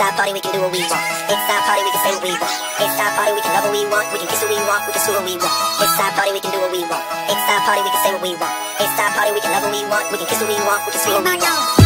our party, we can do what we want. It's our party, we can say what we want. It's our party, we can love what we want. We can kiss what we want, we can do what we want. It's our party, we can do what we want. It's our party, we can say what we want. It's our party, we can love what we want. We can kiss what we want, we can do what we want.